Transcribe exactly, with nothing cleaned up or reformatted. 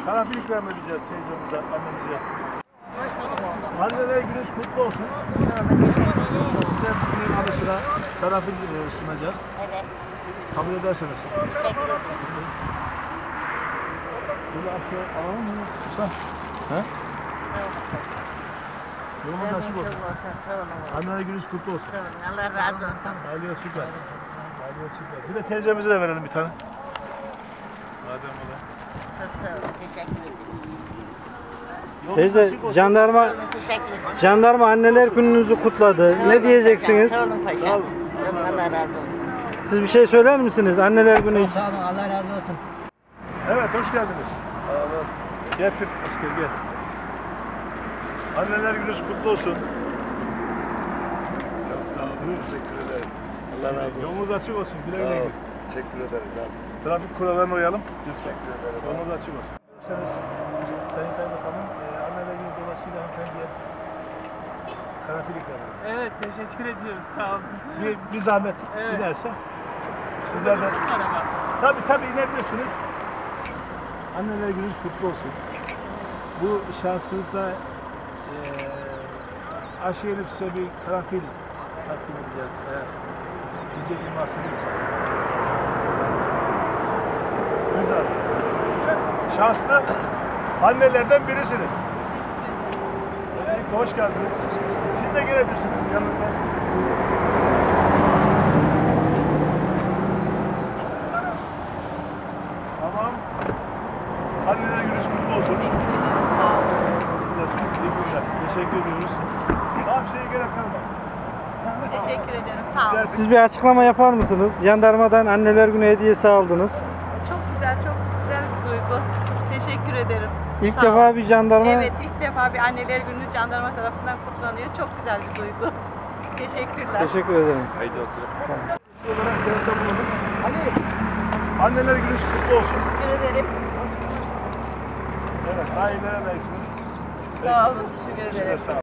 Karanfil ikram edeceğiz teyzemize, annemize. Anneler gününüz kutlu olsun. Size bugün adı sıra karanfil sunacağız. Evet. Kabul ederseniz. Teşekkür ederim. Böyle aşağı alalım mı? Kısa. He? Yolumuz açık olsun. Anneler gününüz kutlu olsun. Allah razı olsun. Aileye süper. Aileye süper. Bir de teyzemize de verelim bir tane. Madem o da. Çok sağ olun. Teşekkür ederiz. Yolumuz Teyze, açık olsun. jandarma Sağ olun. Teşekkür ederim. jandarma anneler gününüzü kutladı. Sağ olun Ne diyeceksiniz? paşam, Sağ olun paşam. Sağ olun. Sağ olun. Allah razı olsun. Siz bir şey söyler misiniz anneler günü için? Sağ olun, Allah razı olsun. Evet, hoş geldiniz. Ağlar. Getir, asker gel. Anneler gününüz kutlu olsun. Çok sağ olun. Teşekkür ederim. Allah razı olsun. Yolumuz açık olsun. Güle Sağ güle ol. gidin. Teşekkür ederiz abi. Trafik kurallarına uyalım. Teşekkür ederim. Yolumuz açık olsun. Görüşürüz. Sayın Kaymakamım, e, anneler günü dolayısıyla hanımefendiye karanfil ikram edelim. Evet, teşekkür ediyoruz. Sağ olun. Bir, bir zahmet Evet. inerse. Sizler de Araba. tabii tabii inebilirsiniz. Anneler gününüz kutlu olsun. Bu şanslıkta e, aşı gelip size bir karanfil takdim edeceğiz. Eğer sizce imasını yoksa. Güzel. Şanslı annelerden birisiniz. Öncelikle hoş geldiniz. Siz de gelebilirsiniz yanınızda. Tamam. Anneler gününüz kutlu olsun. Siz de iyi günler. Teşekkür ediyoruz. Tamam şeye gerek kalmadı. Teşekkür ederim. Sağ olun. Siz bir açıklama yapar mısınız? Jandarmadan anneler günü hediyesi aldınız. Çok güzel, çok güzel bir duygu. Teşekkür ederim. İlk Sağ defa olun. bir jandarma Evet, ilk defa bir anneler günü jandarma tarafından kutlanıyor. Çok güzel bir duygu. Teşekkürler. Teşekkür ederim. Haydi olsun. Sağ olun. olarak gerekte bulunduk. Anneler gününüz kutlu olsun. Teşekkür ederim. Evet, ailelere layıksınız. Sağ olun. Teşekkür Size ederim. sağ olun.